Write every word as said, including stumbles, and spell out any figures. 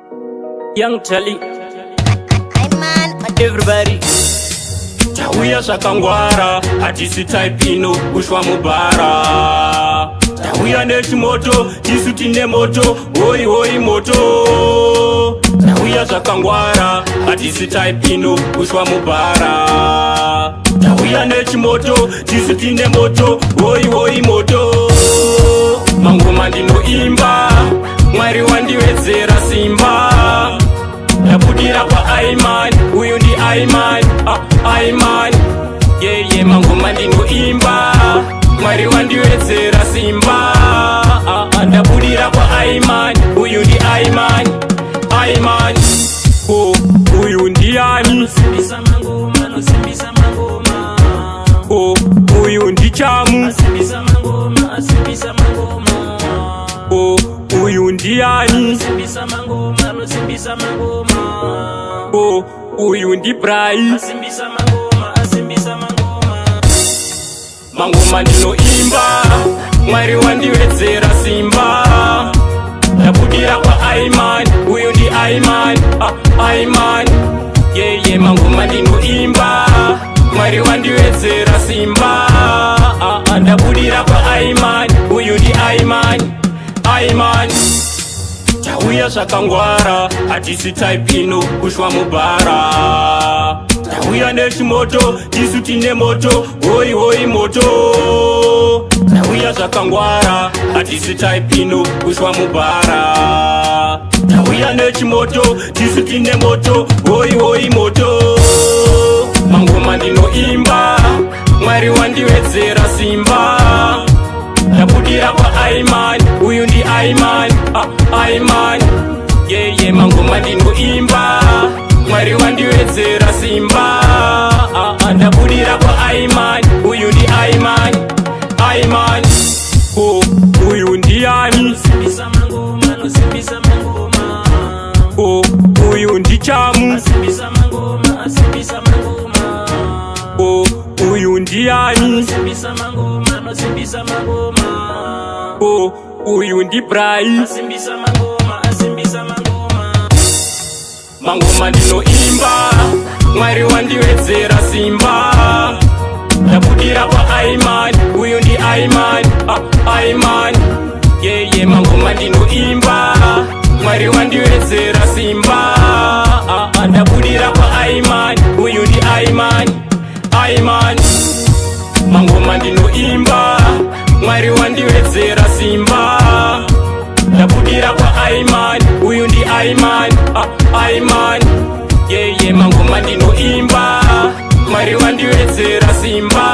Young Charlie, Hey man, everybody. Tauya Shakangwara, Atisi Taipino, Ushwa Mubara. Tauya Neshimoto, Tisuti Nemoto, Oi Oi Moto. Tauya Shakangwara, Atisi Taipino, Ushwa Mubara. Tauya Neshimoto, Tisuti Nemoto, Oi Oi Moto. Mangoma ndino imba, Mwari wandiwedzera simba. Ndabudira kwa Aiman, uyu ndi Aiman, ah, Aiman. Yeah, yeah, mangoma ndino imba, Mwari wandiwedzera simba. ah, ah, Ndabudira kwa Aiman, uyu ndi Aiman, Aiman. Oh, uyu ndi ani? Simbisa mangoma, no simbisa mangoma. Oh, uyu ndi chamu? Simbisa mangoma, simbisa mangoma. Oh, uyu ndi ani? Simbisa mangoma, no simbisa mangoma. Oh, uyu ndi Brai? Simbisa mangoma, simbisa mangoma. Mangoma ndino imba, Mwari wandiwedzera simba. Ndabudira kwa Aiman, uyu ndi Aiman, ah, Aiman. Yeah, yeah, mangoma ndino imba, Mwari wandiwedzera simba. ah, ah, Ndabudira kwa Aiman, uyu ndi Aiman, Aiman. Tauya Shakangwara, Atisi Taipino, Ushwa Mubara. Tauya Neshimoto, Tisuti Nemoto, Oi Oi Moto. Tauya Shakangwara, Atisi Taipino, Ushwa Mubara. Tauya Neshimoto, Tisuti Nemoto, Oi Oi Moto. Mangoma ndino imba, Mwari wandiwedzera simba. Ndabudira kwa Aiman, uyu ndi Aiman, ah, Aiman. Yeah, yeah, mangoma ndino imba, Mwari wandiwedzera simba. ah, ah, Ndabudira kwa Aiman, uyu ndi Aiman, Aiman. Oh, uyu ndi ani? Simbisa mangoma, no simbisa mangoma. Oh, uyu ndi chamu? Simbisa mangoma, simbisa mangoma. Oh, uyu ndi ani? Simbisa mangoma, no simbisa mangoma. Oh, uyu ndi Brai? Simbisa mangoma, simbisa mangoma. Mangoma ndino imba, Mwari wandiwedzera simba. Ndabudira kwa Aiman, uyu ndi Aiman, ah, Aiman. Yeah, yeah, mangoma ndino imba, Mwari wandiwedzera simba. ah, ah, Ndabudira kwa Aiman, uyu ndi Aiman, Aiman. Mangoma ndino imba, Mwari wandiwedzera simba. Ndabudira kwa Aiman, uyu ndi Aiman, ah, Aiman. Yeah, yeah, mangoma ndino imba, Mwari wandiwedzera simba.